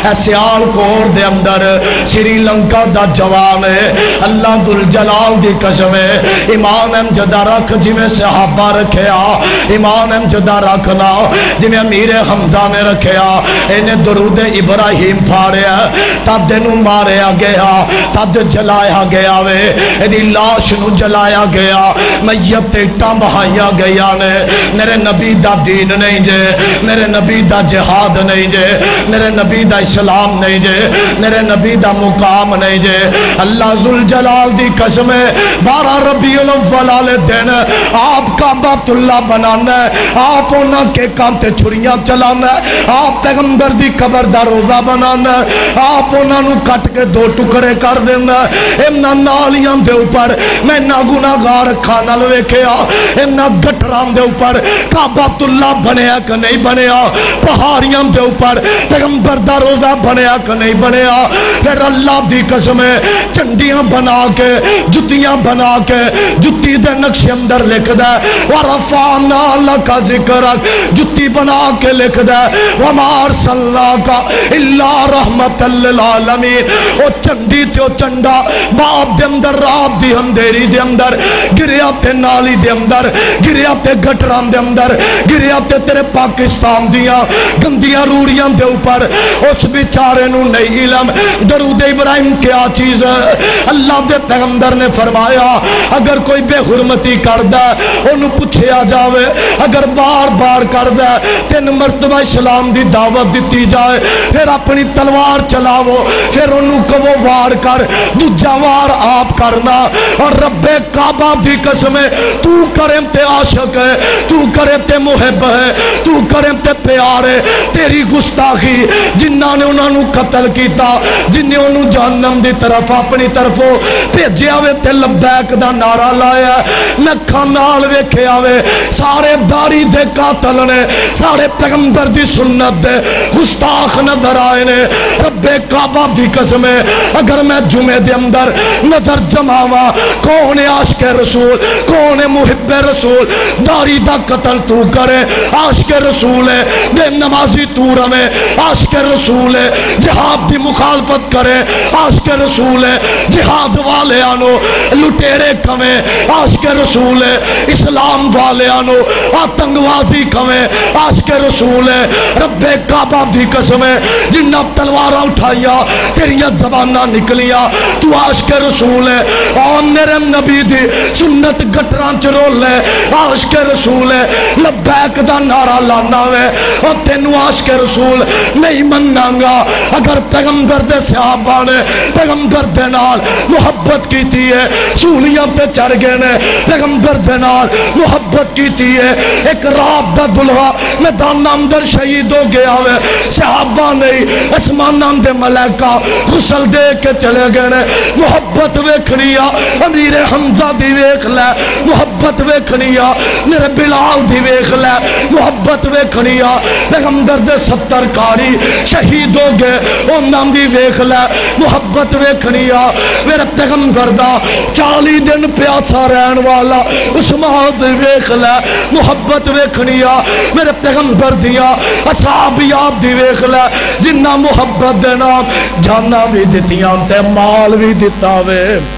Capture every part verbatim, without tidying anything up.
سیال کور دے اندر سری لنکا دا جوان ہے اللہ ذل جلال دی قسم ہے ایمان امجدہ رکھ جی میں صحابہ رکھیا ایمان امجدہ رکھنا جی میں امیر حمزہ نے رکھیا انہیں درود ابراہیم پھاڑیا تب دنوں ماریا گیا تب جلایا گیا وے انہیں لاش نو جلایا گیا میت اٹھاں بہایا گیا نے میرے نبی دا دین نہیں جے میرے نبی دا جہاد نہیں جے میرے نبی دا اسلام نہیں جے میرے نبی دا مقام نہیں جے اللہ ذل جلال دی قسم ہے بارہ ربیع الاول والے دن آپ کا بیت اللہ بنانا ہے آپ انہاں کے کام تے چھڑیاں چلانا ہے آپ پیغمبر دی قبر دا روزہ بنانا ہے آپ انہاں نو کٹ کے دو ٹکڑے کر دینا ہے امنا نالیاں دے اوپر میں نا گناہگار کھانا لوے کیا امنا گٹران دے اوپر کعبۃ اللہ بنیا کہ نہیں بنیا پہاڑیاں دے اوپر پیغمبر دا روزہ بنیا کہ نہیں بنیا پھر اللہ دی قسم ہے چنڈیاں بنا کے جتیاں بنا کے جتی دے نقش اندر لکھ دے وَرَفَعْنَا لَكَ ذِكْرَكَ جتی بنا کے لکھ دے وَمَا أَرْسَلْنَاكَ إِلَّا رَحْمَةً لِلْعَالَمِينَ او چنڈی تے او چنڈا باپ دے اندر رات دی اندھیری دے اندر گریا تے نالی دے اندر گریا تے گٹران دے اندر گریا تے تیرے پاکستان دیاں گندیاں روڑیاں دے اوپر اس بیچارے نو نہیں علم درود ابراہیم کیا چیز ہے اللہ دے پیغمبر نے فرمایا اگر کوئی بے حرمتی کردہ انہوں پوچھے آ جاوے اگر بار بار کردہ تین مرتبہ اسلام دی دعوت دیتی جائے پھر اپنی تلوار چلاو پھر انہوں کو وہ وار کر دوجہ وار آپ کرنا اور رب کعبہ دی قسم ہے تو کرم تے عاشق ہے تو کرم تے محب ہے تو کرم تے پیار ہے تیری گستاخی جنہاں نے انہوں قتل کیتا جنہیں انہوں جہنم دی طرف اپنی طرفوں بھیجے آوے تے لبیک دا نعرہ لایا میں کھانال ویکھے آوے سارے داری دے قاتل نے سارے پیغمبر دی سنت دے گستاخ نظر آئے نے رب کعبہ دی قسم ہے اگر میں جمعے دے اندر نظر جماوا کون عاشق رسول کون محب رسول داری دا قتل تو کرے عاشق رسول ہے بے نمازی تو رمے عاشق رسول ہے جہاد دی مخالفت کرے عاشق رسول ہے جہاد والے آنو لٹیرے کمیں عاشق رسول ہے اسلام والے آنو آتنگوازی کمیں عاشق رسول ہے رب کعبہ دی قسم ہے جنہ تلوارہ اٹھائیا تیریاں زبانہ نکلیا تو عاشق رسول ہے اور میرے نبی دی سنت گٹران چرول ہے عاشق رسول ہے لبیک دا نعرہ لانا ہے اور تینو عاشق رسول نہیں مننگا اگر پیغمبر دے صحابہ نے پیغمبر دے نال محبت کی تھی ہے سولیاں پہ چڑھ گئے نے پیغمبر دے نال محبت کی تھی ہے ایک رات دا دلہا میدان اندر شہید ہو گیا ہے صحابہ نہیں اسمانان دے ملائکہ غسل دے کے چلے گئے نے محبت ویکھنیا امیر حمزہ دی ویکھ لے محبت ویکھنیا میرے بلال دی ویکھ لے محبت ویکھنیا پیغمبر دے ستر کاری شہید ہو گئے انہاں دی ویکھ لے محبت ویکھنیا میرے پیغمبر دا چالی دن پیاسا رہن والا عثمان دی ویکھ لے محبت ویکھنیا میرے پیغمبر دیا اصحابیات دی ویکھ لے جنہ محبت دے نام جانا بھی دیتیاں تے مال بھی دیتا وے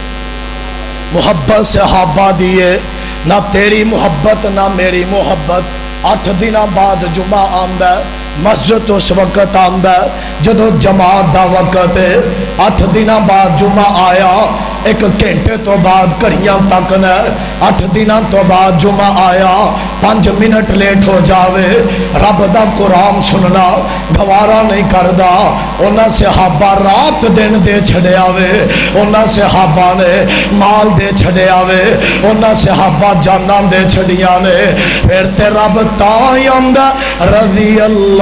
محبت صحابہ دیئے نہ تیری محبت نہ میری محبت آٹھ دنہ بعد جمعہ آمدہ مسجد اس وقت آمدہ جدو جماعت دا وقت ہے آٹھ دنہ بعد جمعہ آیا ایک گھنٹے تو بعد کڑیاں تک نے آٹھ دنوں تو بعد جمعہ آیا پانچ منٹ لیٹ ہو جاوے رب دا قرآن سننا گوارا نہیں کردہ انہاں صحابہ رات دن دے چھڑے آوے انہاں صحابہ نے مال دے چھڑے آوے انہاں صحابہ جانان دے چھڑیاں نے پھر تے رب تائیں اندہ رضی اللہ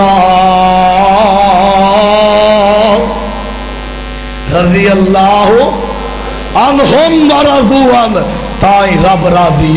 رضی اللہ انہم ورضوان تائیں رب را دیئے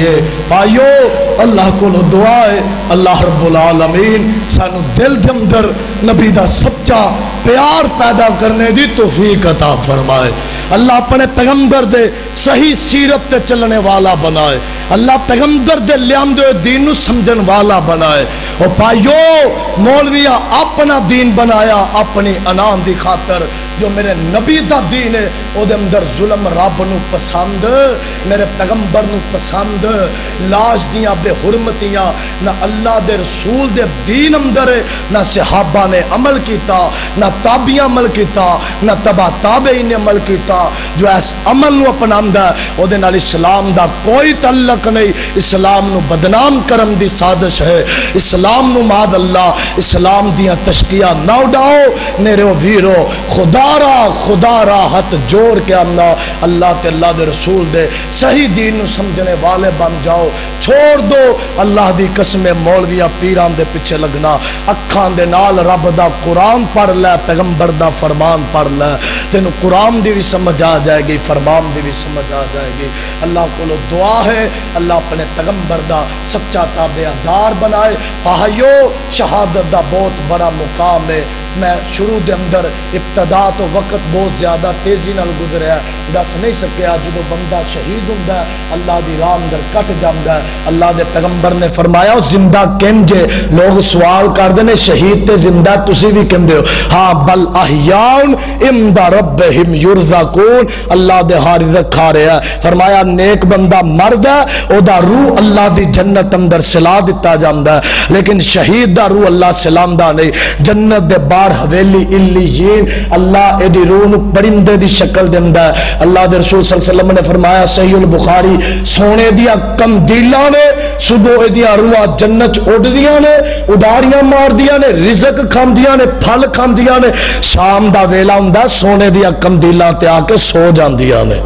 بھائیو اللہ کو دعا ہے اللہ رب العالمین سانو دل دے اندر نبی دا سچا پیار پیدا کرنے دی توفیق عطا فرمائے. اللہ اپنے پیغمبر دے صحیح سیرت تے چلنے والا بنائے. اللہ پیغمبر دے لیام دے دین نو سمجھن والا بنائے. اور بھائیو مولویہ اپنا دین بنایا اپنی انان دی خاطر. جو میرے نبی دا دین ہے او دے اندر ظلم رب نو پسند, میرے پیغمبر نو پسند, لاش دیاں بے حرمتیاں نہ اللہ دے رسول دے دین اندر ہے, نہ صحابہ نے عمل کیتا, نہ تابعین عمل کیتا, نہ تبع تابعین نے عمل کیتا. جو اس عمل نو اپناندا ہے او دے نال اسلام دا کوئی تعلق نہیں. اسلام نو بدنام کرن دی سازش ہے. اسلام نو ماد اللہ اسلام دیاں تشکیاں نہ اڈاؤ میرے ویرو. خدا را خدا را ہاتھ جوڑ کے آمنا اللہ تے اللہ دے رسول دے صحیح دین نو سمجھنے والے بن جاؤ. چھوڑ دو اللہ دی قسم مولویاں پیران دے پیچھے لگنا. اکھان دے نال رب دا قرآن پڑھ لے, پیغمبر دا فرمان پڑھ لے, تینو قرآن دی بھی سمجھ آ جائے گی, فرمان دی بھی سمجھ آ جائے گی. اللہ کو دعا ہے اللہ اپنے پیغمبر دا سچا تابعدار بنائے. بھائیو شہادت دا بہت بڑا مقام ہے. میں شروع دے اندر ابتدا تو وقت بہت زیادہ تیزی نال گزریا ہے, دس نہیں سکیا. جدو بندہ شہید ہوندا ہے اللہ دی راہ اندر کٹ جاندا ہے. اللہ دے پیغمبر نے فرمایا زندہ کنجے. لوگ سوال کردے نے شہید تے زندہ تسی بھی کہندے ہو, ہاں بل احیاء عند ربہم یرزقون. اللہ دے ہاں رزق کھا رہا ہے. فرمایا نیک بندہ مرد ہے او دا روح اللہ دی جنت اندر سلا دتا جاندا ہے, لیکن شہید دا روح اللہ سلامدا نہیں. جنت دے بار حویلی علیین اللہ ایدی روح نو پرندے دی شکل دیندا ہے. اللہ دے رسول صلی اللہ علیہ وسلم نے فرمایا صحیح البخاری سونے دیا کمدیلاں نے صبح ایدیاں روح جنت اڑدیاں نے, اڈاریاں مار دیاں نے, رزق کھاندیاں نے, پھل کھاندیاں نے. شام دا ویلا ہوندا سونے دیا کمدیلاں تے آ کے سو جاندیاں نے.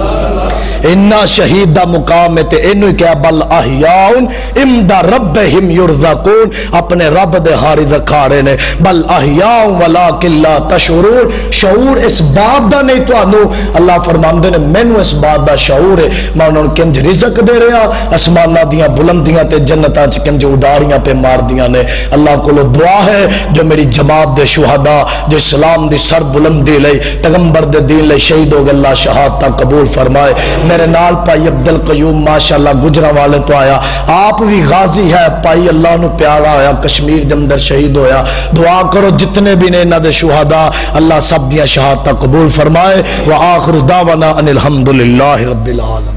انہا شہید دا مقام ہے تے انہوں کیا بل احیاء عند ربہم یرزقون. اپنے رب دے ہاں رزق کھا رہے نے. بل احیاء ولکن لا تشعرون. شعور اس بات دا نہیں تو انہوں اللہ فرماندے نے مینوں اس بات دا شعور ہے میں انہوں کنج رزق دے رہا, اسمانہ دیاں بلندیاں تے جنتاں چ کنج اڈاریاں پہ مار دیاں نے. اللہ کو دعا ہے جو میری جماعت دے شہداء جو اسلام دی سر بلندی لئی پیغمبر دے دین لئی شہید ہو گئے اللہ شہادت قبول فرمائے. میرے نال پائی عبدالقیوم ماشاءاللہ گجرہ والے تو آیا, آپ بھی غازی ہے, پائی اللہ نو پیارا ہویا, کشمیر دے اندر شہید ہویا. دعا کرو جتنے بھی نے انہاں دے شہداء اللہ سب دیاں شہادت قبول فرمائے. وآخر دعوانا ان الحمدللہ رب العالمین.